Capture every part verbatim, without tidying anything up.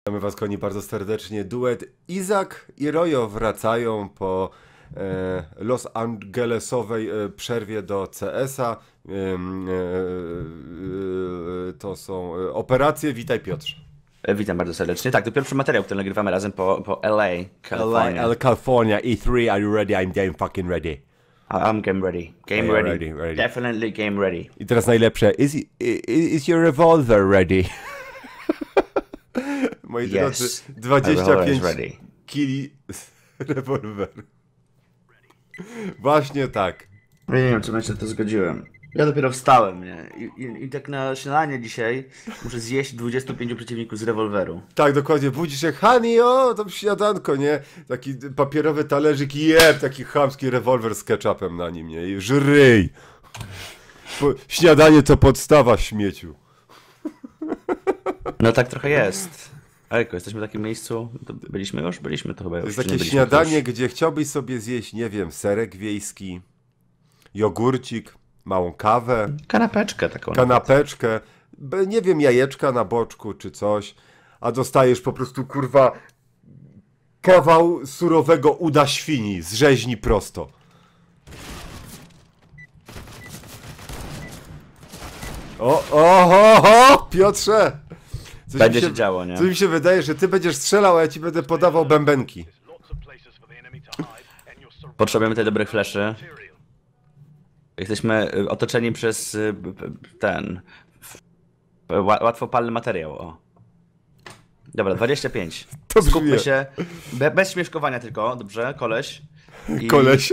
Witamy was, koni, bardzo serdecznie. Duet Izak i Rojo wracają po e, Los Angelesowej e, przerwie do C S a. E, e, e, to są e, operacje. Witaj, Piotrze. Witam bardzo serdecznie. Tak, to pierwszy materiał, który nagrywamy razem po, po L A, California. L A, California, E trzy, are you ready? I'm damn fucking ready. I'm game ready. Game Yeah, ready. ready, ready. Definitely game ready. I teraz najlepsze. Is, is, is your revolver ready? Moi Yes, drodzy, my dwadzieścia revolver pięć is ready. kili rewolweru. Właśnie tak. Ja nie wiem, czy się to zgodziłem. Ja dopiero wstałem, nie? I, i, I tak na śniadanie dzisiaj muszę zjeść dwudziestu pięciu przeciwników z rewolweru. Tak, dokładnie. Budzisz się, Hani, o, to śniadanko, nie? Taki papierowy talerzyk i jeb, taki chamski rewolwer z ketchupem na nim, nie? I żryj. Po, śniadanie to podstawa, śmieciu. No tak trochę jest. Ejko, jesteśmy w takim miejscu, to byliśmy już? Byliśmy to chyba już. To jest czy nie takie byliśmy śniadanie, już? gdzie chciałbyś sobie zjeść, nie wiem, serek wiejski, jogurcik, małą kawę, Kanapeczkę taką. kanapeczkę, b- nie wiem, jajeczka na boczku czy coś, a dostajesz po prostu, kurwa, kawał surowego uda świni z rzeźni prosto. O, o, o, o, Piotrze! Coś Będzie mi się działo, nie? Coś mi się wydaje, że ty będziesz strzelał, a ja ci będę podawał bębenki. Potrzebujemy tej dobrych fleszy. Jesteśmy y, otoczeni przez y, b- b- ten y, ła- łatwopalny materiał. O. Dobra, dwadzieścia pięć. To brzmi- Skupmy się. Be, bez śmieszkowania tylko, dobrze, koleś. I... Koleś.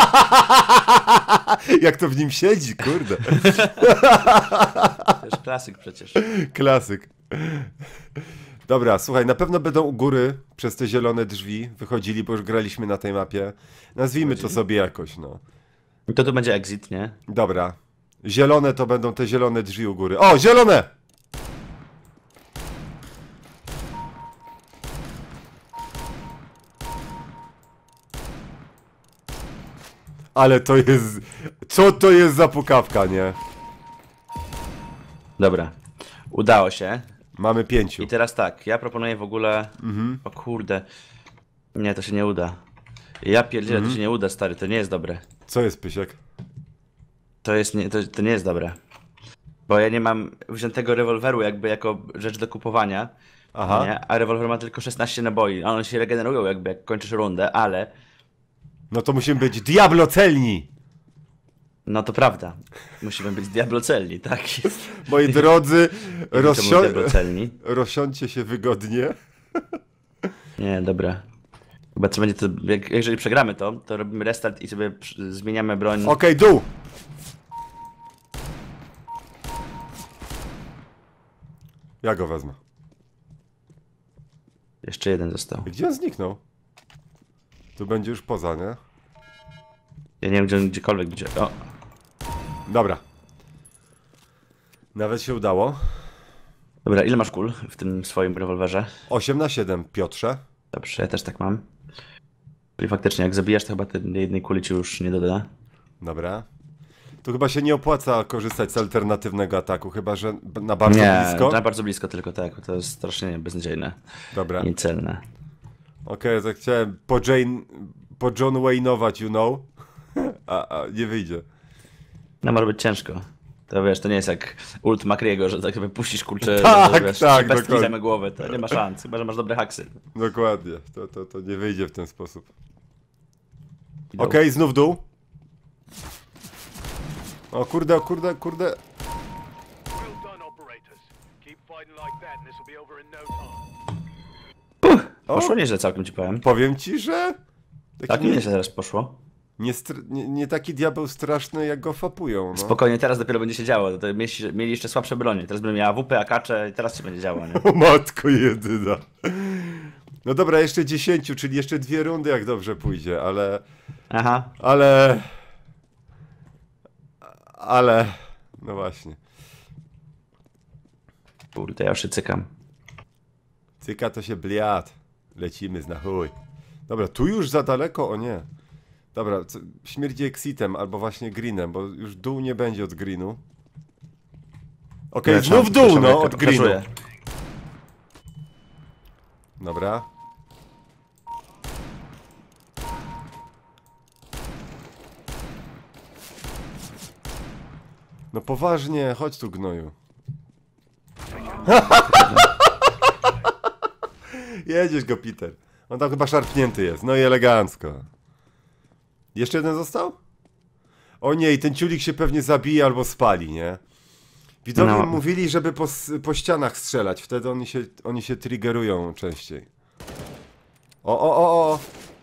Jak to w nim siedzi, kurde. To jest klasyk przecież. Klasyk. Dobra, słuchaj, na pewno będą u góry przez te zielone drzwi wychodzili, bo już graliśmy na tej mapie. Nazwijmy to sobie jakoś, no. I to tu będzie exit, nie? Dobra. Zielone to będą te zielone drzwi u góry. O, zielone! Ale to jest... Co to jest za pukawka, nie? Dobra. Udało się. Mamy pięciu. I teraz tak, ja proponuję w ogóle... O kurde. Nie, to się nie uda. Ja pierdzielę, to się nie uda, stary, to nie jest dobre. Co jest, Pysiek? To jest nie, to, to nie jest dobre. Bo ja nie mam wziętego rewolweru jakby jako rzecz do kupowania. Aha. Nie? A rewolwer ma tylko szesnaście naboi. A one się regenerują jakby jak kończysz rundę, ale... No to musimy być Diablo celni! No to prawda. Musimy być diablocelni, tak? Moi drodzy, rozsio... diablocelni. rozsiądźcie się wygodnie. Nie, dobra. Chyba co będzie to... Jak, jeżeli przegramy to, to robimy restart i sobie przy- zmieniamy broń. Okej, dół! Ja go wezmę. Jeszcze jeden został. Gdzie on zniknął? Tu będzie już poza, nie? Ja nie wiem, gdzie on gdziekolwiek będzie. O, Dobra. Nawet się udało. dobra, ile masz kul w tym swoim rewolwerze? osiem na siedem, Piotrze. Dobrze, ja też tak mam. Czyli faktycznie, jak zabijasz, to chyba tej jednej kuli ci już nie doda. Dobra. Tu chyba się nie opłaca korzystać z alternatywnego ataku, chyba że na bardzo Nie, blisko. na bardzo blisko tylko, tak. To jest strasznie beznadziejne. Dobra. Niecelne. Okej, tak chciałem po Jane, po John Wayne'ować, you know. A, a nie wyjdzie. No może być ciężko. To wiesz, to nie jest jak ult Macriego, że tak sobie puścisz kurczę, Tak, że, wiesz, tak, bez dokładnie. zajmę głowę, to nie ma szans, chyba że masz dobre haksy. Dokładnie. To, to, to nie wyjdzie w ten sposób. Idą. Okej, znów dół. O kurde, o kurde, kurde. Well done, operators. Keep fighting like that, and this will be over in no time. Poszło nieźle całkiem ci powiem. Powiem ci, że... Taki Tak nie, nieźle teraz poszło. nie, str- nie, nie taki diabeł straszny, jak go fapują, no. Spokojnie, teraz dopiero będzie się działo. To mieli, mieli jeszcze słabsze bronie. Teraz będę miała A W P, akacze i teraz się będzie działo, nie? O matko jedyna. No dobra, jeszcze dziesięciu, czyli jeszcze dwie rundy, jak dobrze pójdzie, ale... Aha. Ale... Ale... No właśnie. Kurde, ja już się cykam. Cyka to się bliat. Lecimy z na chuj. Dobra, tu już za daleko? O nie. Dobra, co, śmierdzi exitem albo właśnie greenem, bo już dół nie będzie od greenu. Okej, Ja znów trzymam- dół, trzymam no, jak od greenu. kraszuję. Dobra. No poważnie, chodź tu, gnoju. Jedziesz go, Peter. On tam chyba szarpnięty jest. No i elegancko. Jeszcze jeden został? O nie, i ten ciulik się pewnie zabije albo spali, nie? Widzowie No. mówili, żeby po, po ścianach strzelać. Wtedy oni się, oni się triggerują częściej. O, o, o, o!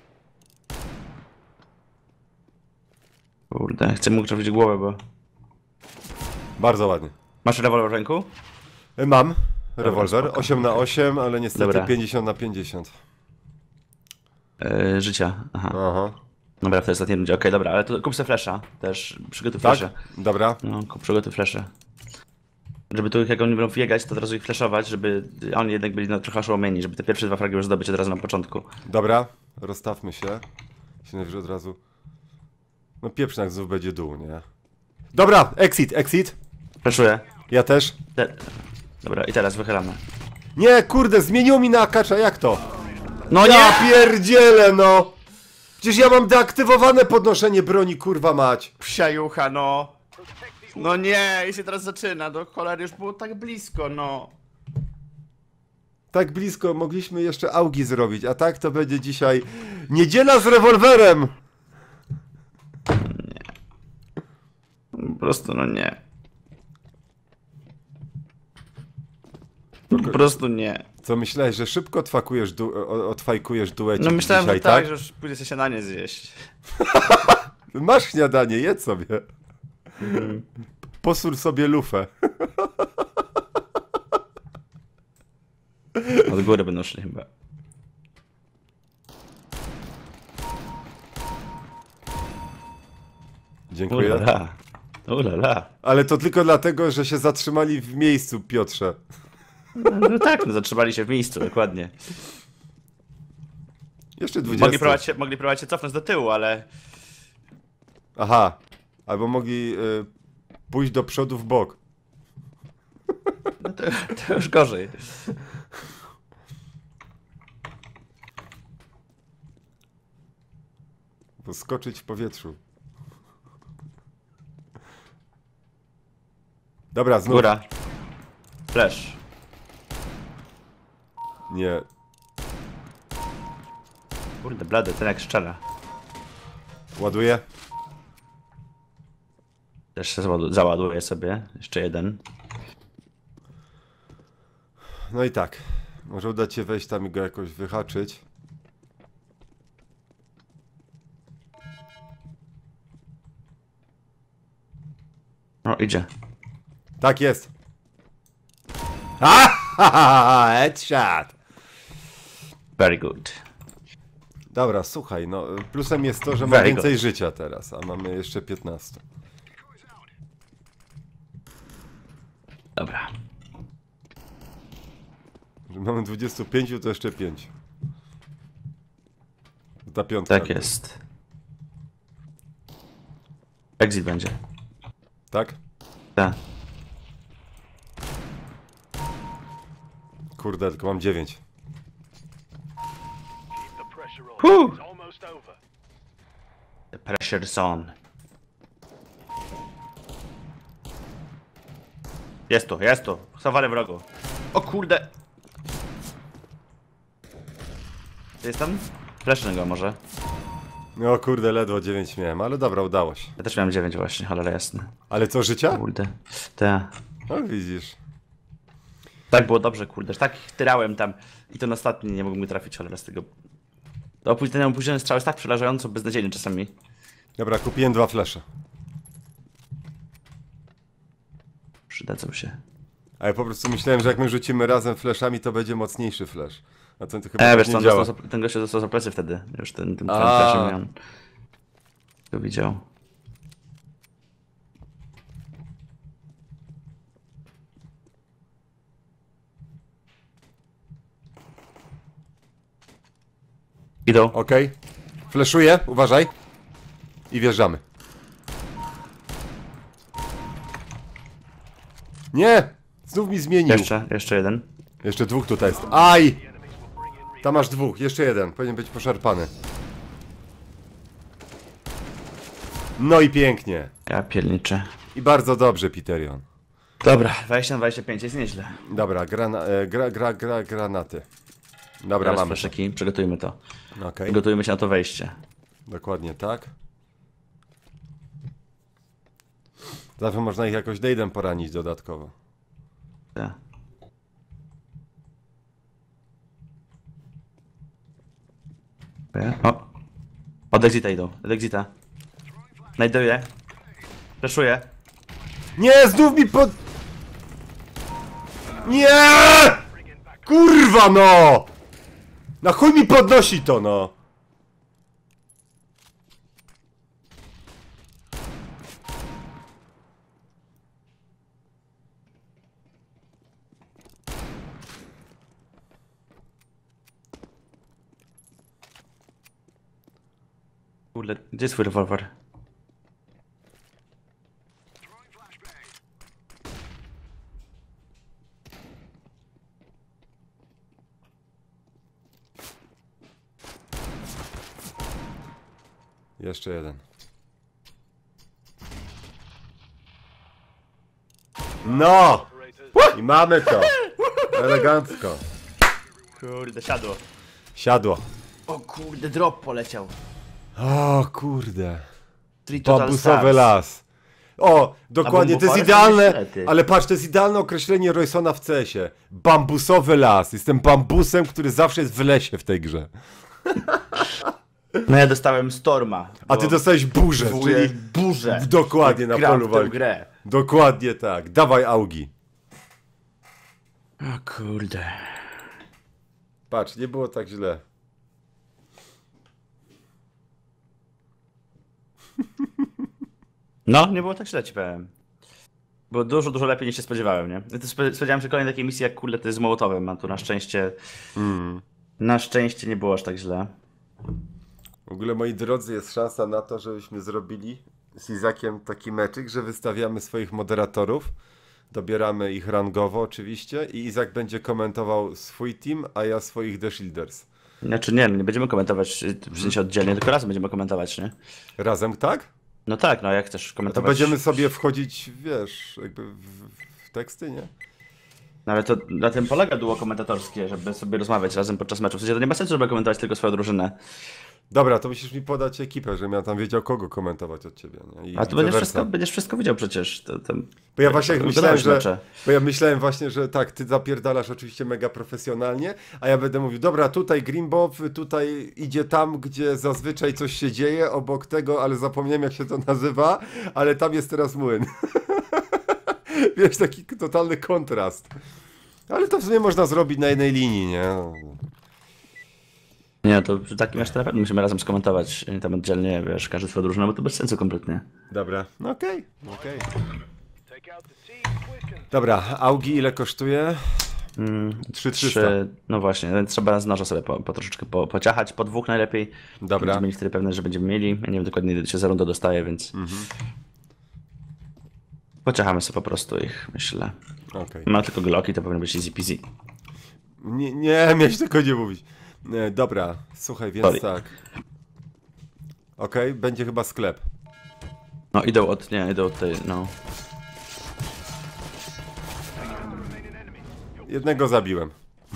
Kurde, chcę mu trafić głowę, bo... Bardzo ładnie. Masz rewolwer w ręku? E, Mam rewolwer, spoko. osiem na osiem, ale niestety Dobra. pięćdziesiąt na pięćdziesiąt. Yy, życia, aha. Aha. Dobra, to jest ostatni rundzie, okej, dobra, ale to kup sobie flasha, też przygotuj Tak? flasha. Dobra. No, kup przygotuj flasha. Żeby tu jak oni będą biegać, to od razu ich flashować, żeby oni jednak byli no, trochę oszołomieni, żeby te pierwsze dwa fragi już zdobyć od razu na początku. Dobra, rozstawmy się. Się najwyżej od razu. No pieprznak znów będzie dół, nie? Dobra, exit, exit. Flashuję. Ja też. Te... Dobra, i teraz wychylamy. Nie, kurde, zmieniło mi na akacza, jak to? No Ja pierdzielę, no! Przecież ja mam deaktywowane podnoszenie broni, kurwa mać. Psiajucha, no! No nie, i się teraz zaczyna, do cholery już było tak blisko, no. Tak blisko mogliśmy jeszcze augi zrobić, a tak to będzie dzisiaj niedziela z rewolwerem! Po prostu, no nie. Po prostu nie. Co myślałeś, że szybko odfakujesz du o- odfajkujesz duecik No myślałem, dzisiaj, że tak, tak? że już pójdę sobie śniadanie zjeść. Masz śniadanie, jedz sobie. Posól sobie lufę. Od góry będą szli chyba. Dziękuję. Ulala. Ulala. Ale to tylko dlatego, że się zatrzymali w miejscu, Piotrze. No tak, no zatrzymali się w miejscu, dokładnie. Jeszcze dwadzieścia. Mogli próbować, się, mogli próbować się cofnąć do tyłu, ale... Aha. Albo mogli y, pójść do przodu w bok. No to, to już gorzej. Bo skoczyć w powietrzu. Dobra, znów. Góra. Flash. Nie. Kurde, blady, ten jak szczera. Ładuję. Też się załadu- załaduję sobie. Jeszcze jeden. No i tak. Może uda się wejść tam i go jakoś wyhaczyć. No, idzie. Tak jest. Ha! Headshot! Very good. Dobra, słuchaj, no plusem jest to, że mam Very więcej good. życia teraz, a mamy jeszcze piętnaście. Dobra. Że mamy dwadzieścia pięć, to jeszcze pięć. Ta piątka. Tak jest. Exit będzie. Tak? Tak. Kurde, tylko mam dziewięć. Keep the pressure on. Whew. It's almost over. The pressure's on. Jest tu, jest tu. Schowany wrogu. O kurde. Jest tam? Flash go może. No kurde, ledwo dziewięć miałem, ale dobra, udało się. Ja też miałem dziewięć właśnie, cholera jasne. Ale co, życia? Kurde. Tak. No widzisz. Tak było dobrze, kurde. Tak tyrałem tam. I ten ostatni nie mógł mi trafić, cholera z tego. To opóźnienie, opóźniony strzał jest tak przerażająco beznadziejny czasami. Dobra, kupiłem dwa flesze. Przydadzą się. A ja po prostu myślałem, że jak my rzucimy razem fleszami, to będzie mocniejszy flash. A to, to chyba E, tak wiesz nie co, on działa. dostał, ten gościu dostał za plecy wtedy. Już ten, ten A. flashem miał. To widział. Idą. Okej. Fleszuję, uważaj. I wjeżdżamy. Nie! Znów mi zmienił. Jeszcze, jeszcze jeden. Jeszcze dwóch tutaj jest. Aj! Tam masz dwóch, jeszcze jeden, powinien być poszarpany. No i pięknie. Ja pierniczę. I bardzo dobrze, Piterion. Dobra, dwadzieścia na dwadzieścia pięć jest nieźle. Dobra, grana, e, gra, gra, gra, granaty. Dobra, Teraz mamy. fleszyki, przygotujmy to. Okej, Przygotujmy się na to wejście. dokładnie tak. Zawsze można ich jakoś dejdem poranić dodatkowo. Tak. O! Od exita idą, od exita. Znajduję. Fleszuję. Nie, znów mi pod... Nie! Kurwa no! Na chuj mi podnosi to no! Kurde, gdzie jest twój rewolwer? Jeszcze jeden. No! I mamy to! Elegancko. Kurde, siadło. Siadło. O kurde, drop poleciał. O kurde. Three Total Bambusowy Stars. las. O, dokładnie, to jest Bambuforest idealne, niestety. ale patrz, to jest idealne określenie Roysona w C S-ie. Bambusowy las. Jestem bambusem, który zawsze jest w lesie w tej grze. No ja dostałem Storma. A ty dostałeś burzę, Wywołuję czyli burzę. dokładnie na Gram polu w tę walki. grę. Dokładnie tak. Dawaj augi. O kurde. Patrz, nie było tak źle. No, nie było tak źle, ci powiem. Było dużo, dużo lepiej niż się spodziewałem, nie? Ja to spo- spodziewałem się kolejnej takiej misji jak kurde to jest z Mołotowem, a tu na szczęście... Mm. Na szczęście nie było aż tak źle. W ogóle, moi drodzy, jest szansa na to, żebyśmy zrobili z Izakiem taki meczyk, że wystawiamy swoich moderatorów, dobieramy ich rangowo oczywiście i Izak będzie komentował swój team, a ja swoich The Shielders. Znaczy nie, no nie będziemy komentować w sensie oddzielnie, tylko razem będziemy komentować, nie? Razem, tak? No tak, no jak chcesz To komentować... będziemy sobie wchodzić, wiesz, jakby w, w teksty, nie? No ale to na tym polega duo komentatorskie, żeby sobie rozmawiać razem podczas meczu. W sensie to nie ma sensu, żeby komentować tylko swoją drużynę. Dobra, to musisz mi podać ekipę, żebym ja tam wiedział, kogo komentować od ciebie. Nie? I A to vice będziesz versa. wszystko, będziesz wszystko widział przecież. To, to... Bo ja właśnie jak to myślałem, że, mecze. bo ja myślałem właśnie, że tak, ty zapierdalasz oczywiście mega profesjonalnie, a ja będę mówił, dobra, tutaj Grimbow, tutaj idzie tam, gdzie zazwyczaj coś się dzieje, obok tego, ale zapomniałem jak się to nazywa, ale tam jest teraz młyn. Wiesz, taki totalny kontrast. Ale to w sumie można zrobić na jednej linii, nie? Nie, to przy takim meczu na pewno musimy razem skomentować, nie tam oddzielnie, wiesz, każdy swoją drużynę, bo to bez sensu kompletnie. Dobra, no okej, okej. Take out the team quick and Dobra, augi ile kosztuje? Mm, trzy trzysta. Trzy- No właśnie, więc trzeba z noża sobie po, po troszeczkę po, pociachać, po dwóch najlepiej. Dobra. Będziemy mieli wtedy pewne, że będziemy mieli. Ja nie wiem dokładnie ile się za rundę dostaje, więc... Mhm. Pociachamy sobie po prostu ich, myślę. Okej. Ma tylko Glocki, to powinno być easy peasy. Nie, nie, miałeś tylko nie mówić. E, dobra, słuchaj, więc Sorry. tak. Okej, będzie chyba sklep. No idą od, nie, idą od tej, no. Jednego zabiłem.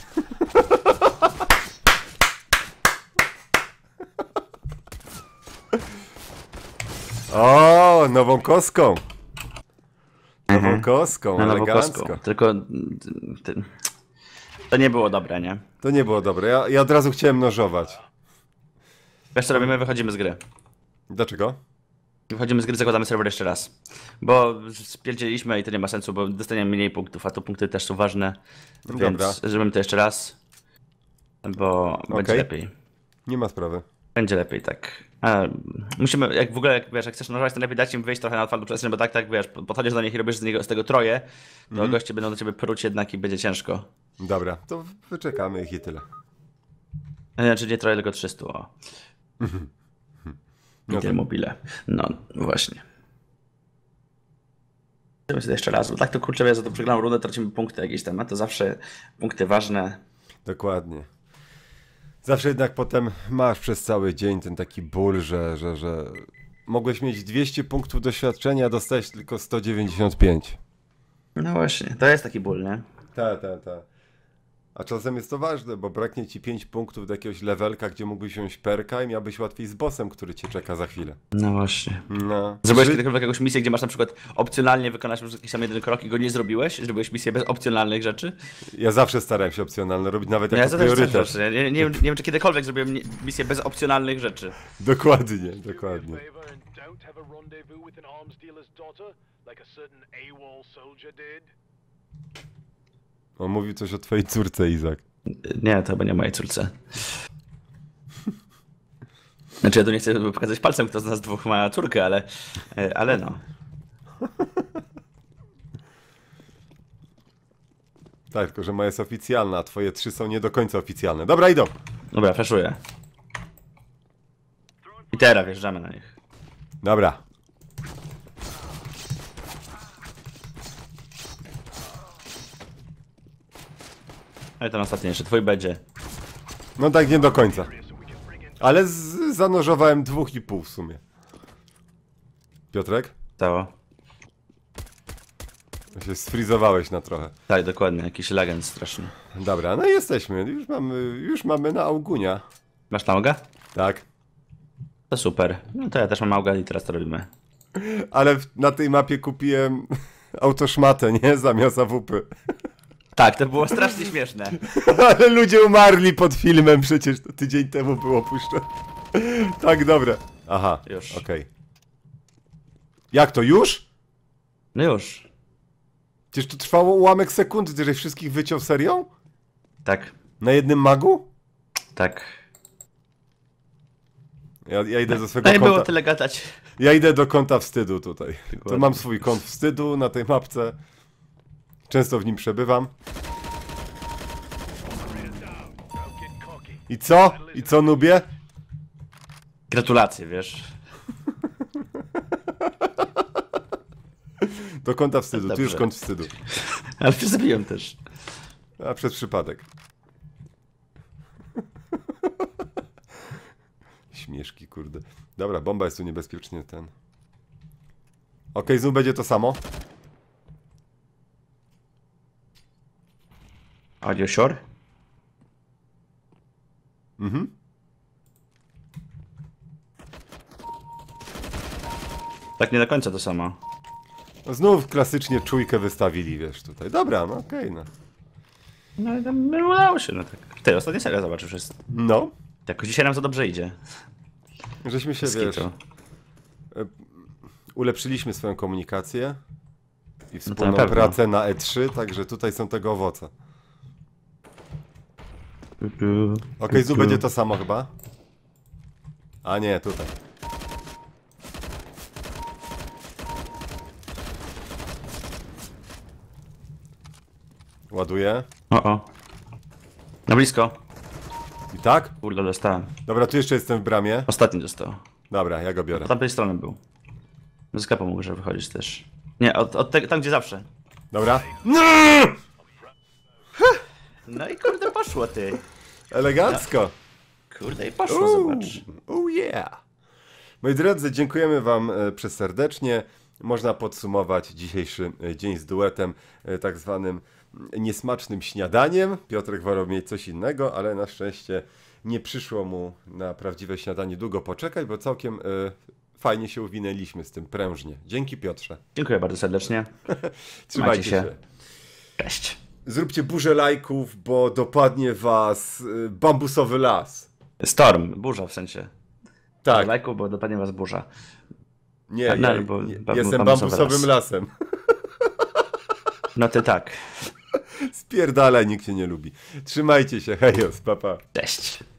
O, nową koską. Nową Mhm. koską, Na elegancko. Nowokoską. Tylko mm, ty, to nie było dobre, nie? To nie było dobre, ja, ja od razu chciałem nożować. Wiesz co robimy? Wychodzimy z gry. Dlaczego? Wychodzimy z gry, zakładamy serwer jeszcze raz. Bo spierdzieliśmy i to nie ma sensu, bo dostaniemy mniej punktów, a to punkty też są ważne. No Więc dobra. zrobimy to jeszcze raz. Bo będzie Okej. lepiej. Nie ma sprawy. Będzie lepiej, tak. A, musimy, jak w ogóle, jak, wiesz, jak chcesz nożować, to lepiej dać im wyjść trochę na otwartą przestrzeń, bo tak, tak, wiesz, podchodzisz do nich i robisz z, niego, z tego troje, to Mhm. goście będą do ciebie pruć jednak i będzie ciężko. Dobra, to wyczekamy ich i tyle. Znaczy nie troje, tylko trzysta, o. No I to- mobile. No, właśnie. Zobaczymy sobie jeszcze raz, bo tak to kurczę, wiesz, za to przegraną rundę tracimy punkty jakieś tam, a to zawsze punkty ważne. Dokładnie. Zawsze jednak potem masz przez cały dzień ten taki ból, że, że, że mogłeś mieć dwieście punktów doświadczenia, a dostałeś tylko sto dziewięćdziesiąt pięć. No właśnie, to jest taki ból, nie? Tak, tak, tak. A czasem jest to ważne, bo braknie ci pięć punktów do jakiegoś levelka, gdzie mógłbyś wziąć perka i miałbyś łatwiej z bossem, który cię czeka za chwilę. No właśnie. No. Zrobiłeś Ży- kiedykolwiek jakąś misję, gdzie masz na przykład opcjonalnie wykonać jakiś tam jeden krok i go nie zrobiłeś? Zrobiłeś misję bez opcjonalnych rzeczy? Ja zawsze starałem się opcjonalne robić, nawet No ja jako to też priorytet. rzeczy. Ja nie, nie, wiem, nie wiem, czy kiedykolwiek zrobiłem nie- misję bez opcjonalnych rzeczy. Dokładnie, Do me a dokładnie. favor and don't have a rendezvous with an arms dealer's daughter, like a certain AWOL soldier did. On mówił coś o twojej córce, Izak. Nie, to chyba nie mojej córce. Znaczy ja tu nie chcę pokazać palcem, kto z nas dwóch ma córkę, ale, ale no. Tak, tylko że moja jest oficjalna, a twoje trzy są nie do końca oficjalne. Dobra, idą. Dobra, flashuję. I teraz wjeżdżamy na nich. Dobra. Ale ten ostatni jeszcze, twój będzie. No tak nie do końca. Ale z- zanożowałem dwóch i pół w sumie. Piotrek? Stało. Się sfrizowałeś na trochę. Tak, dokładnie, jakiś legend straszny. Dobra, no i jesteśmy. Już mamy, już mamy na Augunia. Masz nałogę? Tak. To super. No to ja też mam małgę i teraz to robimy. Ale w, na tej mapie kupiłem autoszmatę, nie? Zamiast A W P. Tak, to było strasznie śmieszne. Ale ludzie umarli pod filmem, przecież to tydzień temu było puszczone. Tak, dobra. Aha, Już. okej. Jak to, już? No już. Przecież to trwało ułamek sekundy, ty żeś wszystkich wyciął serią? Tak, Na jednym magu? tak. Ja, ja idę ze swojego No i było konta. tyle gadać. Ja idę do konta wstydu tutaj. To Dokładnie. mam swój kąt wstydu na tej mapce. Często w nim przebywam. Don't get cocky. I co? I co, nubie? Gratulacje, wiesz. Do kąta wstydu, tu już Dobrze. kąt wstydu. Ale ty zabiłem też. A przez przypadek. Śmieszki, kurde. Dobra, bomba jest tu niebezpiecznie ten. Okej, znów będzie to samo. Audio Shore? Mhm. Tak nie do końca to samo. No znów klasycznie czujkę wystawili, wiesz, tutaj. Dobra, no okej, no. No i tam no, udało się, no tak. Ty, ostatnia seria zobaczysz, jest. No, Jakoś dzisiaj nam to dobrze idzie. żeśmy się, Z wiesz, kitu. ulepszyliśmy swoją komunikację i na wspólną pewno. pracę na E trzy, także tutaj są tego owoce. Okej, znów będzie to samo chyba. A nie, tutaj. Ładuję. O, o. Na blisko. I tak? Kurde, dostałem. Dobra, tu jeszcze jestem w bramie. Ostatni dostał. Dobra, ja go biorę. Z tamtej strony był. Z sklepu mógł, że wychodzić też. Nie, od, od te, tam gdzie zawsze. Dobra. No i kurde poszło ty. Elegancko. Kurde i poszło, zobacz. Oh yeah. Moi drodzy, dziękujemy wam e, przeserdecznie. Można podsumować dzisiejszy e, dzień z duetem e, tak zwanym niesmacznym śniadaniem. Piotrek wolał mieć coś innego, ale na szczęście nie przyszło mu na prawdziwe śniadanie długo poczekać, bo całkiem e, fajnie się uwinęliśmy z tym prężnie. Dzięki, Piotrze. Dziękuję bardzo serdecznie. Trzymajcie się. się. Cześć. Zróbcie burzę lajków, bo dopadnie was e, bambusowy las. Storm, burza w sensie. Tak, Lajku, bo dopadnie was burza. nie, Tak, ja, no, bo nie bambu- jestem bambusowym bambusowym las. lasem. No ty tak. Spierdalaj, nikt się nie lubi. Trzymajcie się, hejos, papa. Cześć.